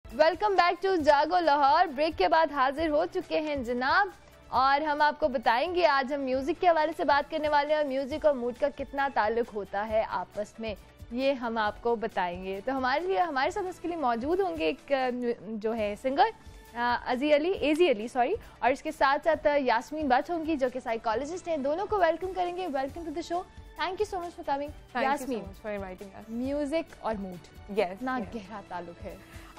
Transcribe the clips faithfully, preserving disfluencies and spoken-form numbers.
Welcome back to जागो Lahore. Break के बाद हाजिर हो चुके हैं जनाब, और हम आपको बताएंगे आज हम म्यूजिक के हवाले से बात करने वाले हैं। म्यूजिक और मूड का कितना ताल्लुक होता है आपस में, ये हम आपको बताएंगे। तो हमारे लिए हमारे साथ इसके लिए मौजूद होंगे एक जो है सिंगर अजी अली एजी अली सॉरी, और इसके साथ साथ यास्मीन बट होंगी जो कि साइकोलॉजिस्ट हैं। दोनों को वेलकम करेंगे। Welcome to the show. Thank you so much for coming. Yasmeen, music और मूड कितना गहरा ताल्लुक है?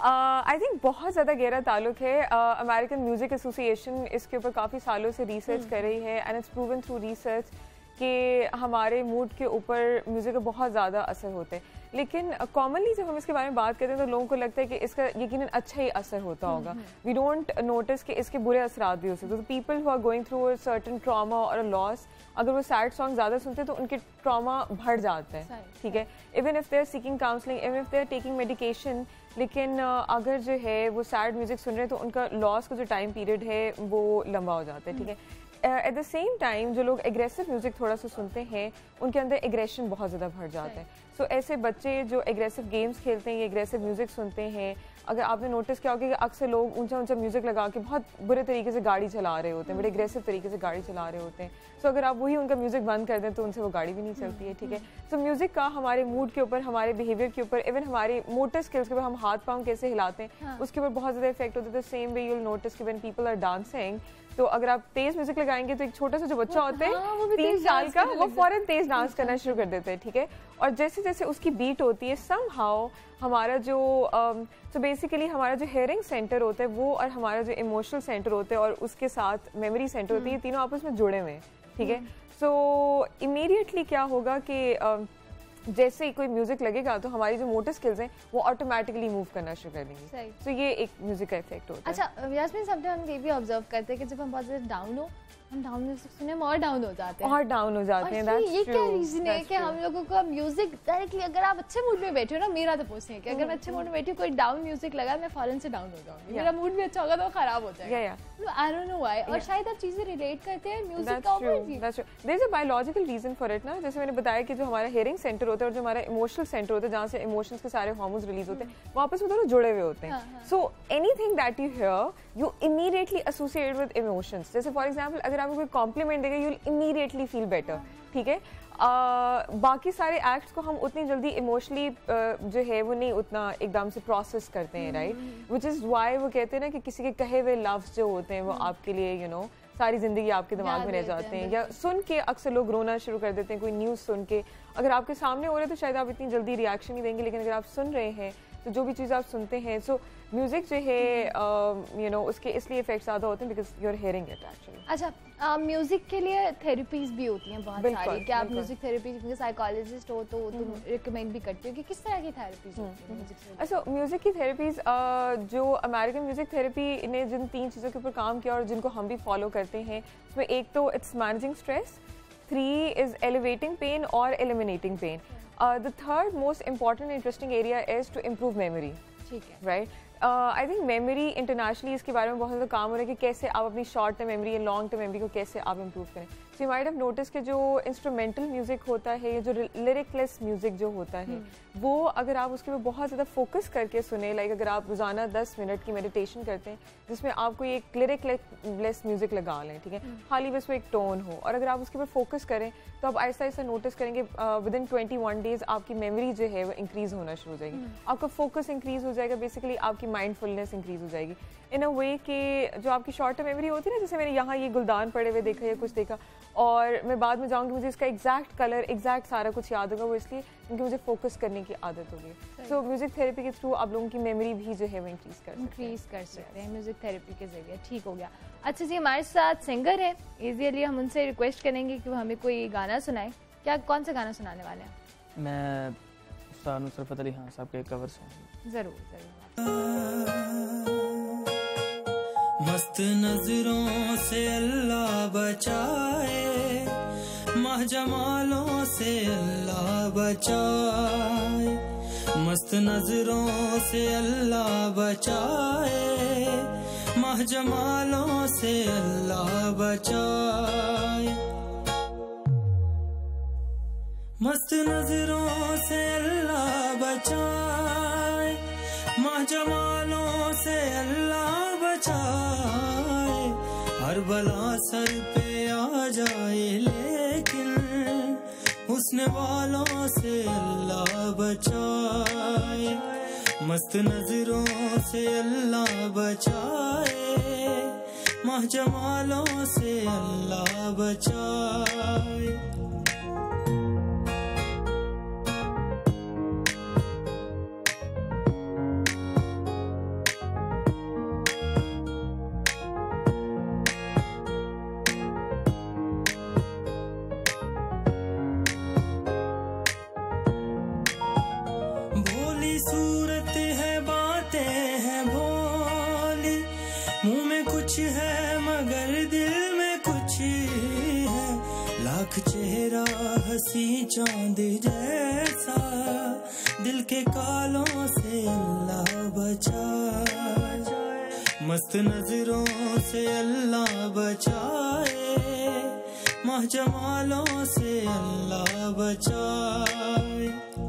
आई uh, थिंक बहुत ज़्यादा गहरा ताल्लुक है। अमेरिकन म्यूज़िक एसोसिएशन इसके ऊपर काफ़ी सालों से रिसर्च कर रही है and it's proven through research कि हमारे मूड के ऊपर म्यूज़िक का बहुत ज़्यादा असर होता है। लेकिन कॉमनली uh, जब हम इसके बारे में बात करते हैं तो लोगों को लगता है कि इसका यकीनन अच्छा ही असर होता होगा। वी डोंट नोटिस कि इसके बुरे असरात भी हो सकते हैं। तो people who are going through a certain trauma और अ लॉस, अगर वो सैड सॉन्ग ज़्यादा सुनते हैं तो उनके ट्रॉमा बढ़ जाता है, ठीक है। Even if they are seeking counselling, even if they are taking medication, लेकिन अगर जो है वो सैड म्यूजिक सुन रहे हैं तो उनका लॉस का जो टाइम पीरियड है वो लंबा हो जाता है, ठीक है। एट द सेम टाइम जो लोग एग्रेसिव म्यूजिक थोड़ा सा सुनते हैं उनके अंदर एग्रेशन बहुत ज़्यादा बढ़ जाता है। सो so, ऐसे बच्चे जो एग्रेसिव गेम्स खेलते हैं या एग्रेसिव म्यूजिक सुनते हैं, अगर आपने नोटिस किया होगा कि अक्सर लोग ऊंचा ऊंचा म्यूजिक लगा के बहुत बुरे तरीके से गाड़ी चला रहे होते हैं, बड़े एग्रेसिव तरीके से गाड़ी चला रहे होते हैं। सो so, अगर आप वही उनका म्यूजिक बंद कर दें तो उनसे वो गाड़ी भी नहीं चलती है, ठीक है। सो so, म्यूजिक का हमारे मूड के ऊपर, हमारे बिहेवियर के ऊपर, इवन हमारे मोटर स्किल्स के ऊपर, हम हाथ पाँव कैसे हिलाते हैं हाँ. उसके ऊपर बहुत ज़्यादा इफेक्ट होता है। The same way you will notice कि व्हेन पीपल आर डांसिंग, तो अगर आप तेज म्यूजिक लगाएंगे तो एक छोटा सा जो बच्चा होता है हाँ, तीन साल का, वो फौरन तेज डांस करना शुरू कर देते हैं, ठीक है। और जैसे जैसे उसकी बीट होती है समहाउ हमारा जो तो बेसिकली हमारा जो हेयरिंग सेंटर होता है वो और हमारा जो इमोशनल सेंटर होता है और उसके साथ मेमोरी सेंटर होती है, ये तीनों आपस में जुड़े हुए हैं, ठीक है। सो इमीडिएटली क्या होगा कि uh, जैसे ही कोई म्यूजिक लगेगा तो हमारी जो मोटर स्किल्स हैं वो ऑटोमेटिकली मूव करना शुरू कर देंगी। तो so, ये एक म्यूजिक का इफेक्ट होता है। अच्छा यास्मीन, समटाइम हम ये भी ऑब्जर्व करते हैं कि जब हम बहुत ज़्यादा डाउन हो, हम डाउन म्यूजिक सुने और डाउन हो जाते हैं और डाउन हो जाते हैं। ये क्या रीजन है कि हम लोगों को म्यूजिक डायरेक्टली, अगर आप अच्छे मूड में बैठे हो ना, मेरा तो पोस्ट है कि अगर मैं अच्छे मूड में बैठी हूँ कोई डाउन म्यूजिक लगा मैं फौरन से डाउन हो जाऊंगी, मेरा मूड भी अच्छा होगा तो खराब हो जाएगा। आई डोंट नो व्हाई, और शायद आप चीजें रिलेट करते हैं म्यूजिक का ऊपर। There is a biological reason for it ना। जैसे मैंने बताया कि जो हमारा हियरिंग सेंटर होता है और जो हमारा इमोशनल सेंटर होता है जहाँ से इमोशंस के सारे हार्मोन्स रिलीज होते हैं, वो आपस में दोनों जुड़े हुए होते हैं। So anything that you hear you immediately associate with emotions. जैसे फॉर एग्जांपल अगर आपको कोई कॉम्प्लीमेंट देगा you will immediately feel better, ठीक है। Uh, बाकी सारे एक्ट्स को हम उतनी जल्दी इमोशनली uh, जो है वो नहीं उतना एकदम से प्रोसेस करते हैं, राइट। विच इज़ वाई वो कहते हैं ना कि किसी के कहे हुए लफ्ज़ जो होते हैं वो आपके लिए यू नो सारी ज़िंदगी आपके दिमाग में रह जाते हैं। या सुन के अक्सर लोग रोना शुरू कर देते हैं कोई न्यूज़ सुन के। अगर आपके सामने हो रहे तो शायद आप इतनी जल्दी रिएक्शन नहीं देंगे, लेकिन अगर आप सुन रहे हैं तो जो भी चीज़ आप सुनते हैं, सो म्यूजिक जो है यू नो उसके इसलिए इफेक्ट ज़्यादा होते हैं because you are hearing it actually. अच्छा, म्यूजिक के लिए थेरेपीज भी होती हैं बहुत सारी, क्या आप म्यूजिक थेरेपी क्योंकि साइकोलॉजिस्ट हो तो तुम रिकमेंड भी करते हो कि किस तरह की थेरेपीज होती हैं? अच्छा, म्यूजिक की थेरेपीज जो अमेरिकन म्यूजिक थेरेपी ने जिन तीन चीज़ों के ऊपर काम किया और जिनको हम भी फॉलो करते हैं, उसमें एक तो it's managing stress, three is elevating pain और eliminating pain, the third most important interesting area is to improve memory, ठीक है, right. I think memory internationally इसके बारे में बहुत ज़्यादा काम हो रहा है कि कैसे आप अपनी शॉर्ट टर्म मेमोरी या लॉन्ग टर्म मेमोरी को कैसे आप इम्प्रूव करें। So you might have notice कि जो इंस्ट्रूमेंटल म्यूजिक होता है या जो लिरिकलेस म्यूजिक जो होता है वो अगर आप उसके ऊपर बहुत ज़्यादा फोकस करके सुने, लाइक अगर आप रोज़ाना दस मिनट की मेडिटेशन करते हैं जिसमें आपको एक लिरिकलेस म्यूजिक लगा लें, ठीक है, खाली बस वो एक टोन हो, और अगर आप उसके ऊपर फोकस करें तो आप ऐसा ऐसा नोटिस करेंगे within twenty one days आपकी मेमोरी जो है वो इंक्रीज होना शुरू हो जाएगी, आपका फोकस इंक्रीज हो जाएगा, बेसिकली आपकी माइंडफुलनेस इंक्रीज हो जाएगी इन अ वे कि जो आपकी शॉर्ट टर्म मेमोरी होती है ना, जैसे मैंने यहाँ ये गुलदान पड़े हुए देखा या कुछ देखा और मैं बाद में जाऊँगी मुझे इसका एग्जैक्ट कलर एग्जैक्ट सारा कुछ याद होगा, वो इसलिए क्योंकि मुझे फोकस करने की आदत होगी। सो म्यूजिक थेरेपी के थ्रू आप लोगों की मेमोरी भी जो है वो इंक्रीज कर इंक्रीज कर सकते हैं म्यूजिक थेरेपी के जरिए, ठीक हो गया। अच्छा जी, हमारे साथ सिंगर है इजीली, हम उनसे रिक्वेस्ट करेंगे कि वो हमें कोई गाना सुनाए। क्या कौन सा गाना सुनाने वाले हैं? मैं उस्ताद नुसरत अली खान साहब के कवर सॉन्ग। जरूर जरूर। मस्त नजरों से अल्लाह बचाए, माह जमालों से अल्लाह बचाए, मस्त नजरों से अल्लाह बचाए, माह जमालों से अल्लाह बचाए, मस्त नजरों से अल्लाह बचाए, माँ जमालों से अल्लाह बचाए, हर बला सर पे आ जाए लेकिन हुस्न वालों से अल्लाह बचाए, मस्त नजरों से अल्लाह बचाए, माह जमालों से अल्लाह बचाए। भोली सूरत है, बातें हैं भोली, मुंह में कुछ है मगर दिल में कुछ है, लाख चेहरा हंसी चांद जैसा, दिल के कालों से अल्लाह बचाए, मस्त नजरों से अल्लाह बचाए, माह जमालों से अल्लाह बचाए।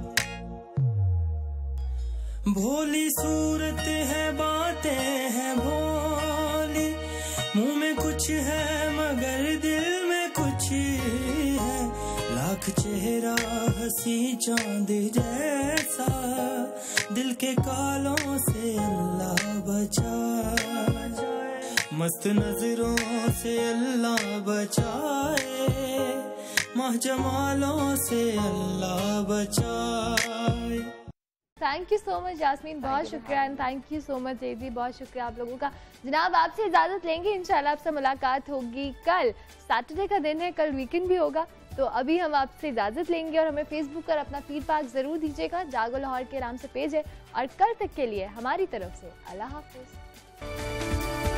भोली सूरत है, बातें हैं भोली, मुंह में कुछ है मगर दिल में कुछ है, लाख चेहरा हंसी चांद जैसा, दिल के कालों से अल्लाह बचाए, मस्त नजरों से अल्लाह बचाए, माह जमालों से अल्लाह बचाए। Thank you so much Yasmin, बहुत शुक्रिया and thank you so much Zaidi, बहुत शुक्रिया आप लोगों का। जनाब आपसे इजाज़त लेंगे, इंशाल्लाह आपसे मुलाकात होगी कल, सैटरडे का दिन है, कल वीकेंड भी होगा, तो अभी हम आपसे इजाज़त लेंगे और हमें फेसबुक पर अपना फीडबैक ज़रूर दीजिएगा, जागो लाहौर के नाम से पेज है, और कल तक के लिए हमारी तरफ से अल्लाह हाफिज़।